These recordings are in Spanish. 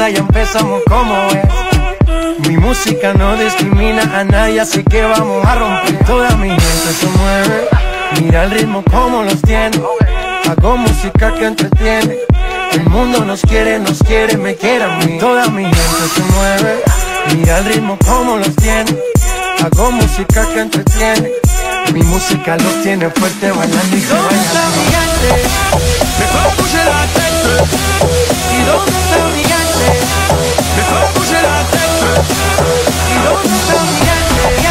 fiesta ya empezamos como es. Mi música no discrimina a nadie, así que vamos a romper. Toda mi gente se mueve, mira el ritmo como los tiene. Hago música que entretiene. El mundo nos quiere, me quiere a mí. Toda mi gente se mueve, mira el ritmo como los tiene. Hago música que entretiene. Mi música los tiene fuerte bailando y se ¿Dónde está mi gente? Mejor bouger la tête. ¿Y dónde está mi gente? Mejor bouger la tête. ¿Y dónde está mi gente?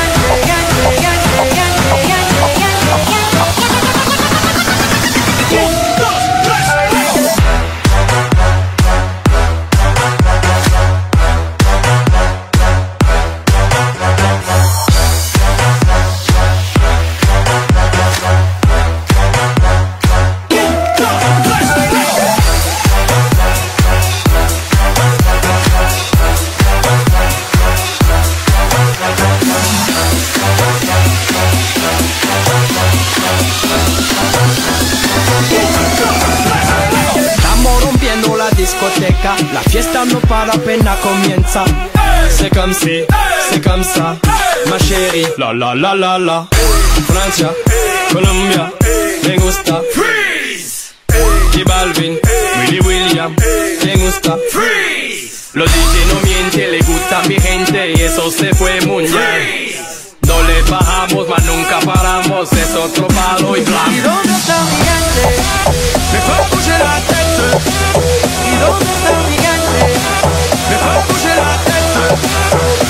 La fiesta no para, apenas comienza. C'est comme si, c'est comme ça, ma chérie. La la la la la. Francia, Colombia, me gusta. Freeze. J Balvin, Willy William, me gusta. Freeze. Los DJ no mienten, le gusta a mi gente y eso se fue muy bien. No le bajamos, mas nunca paramos, es otro palo y blanco. ¿Y dónde está mi gente? Mejor bouger la tête. ¿Y dónde está mi gente? Mejor bouger la tête.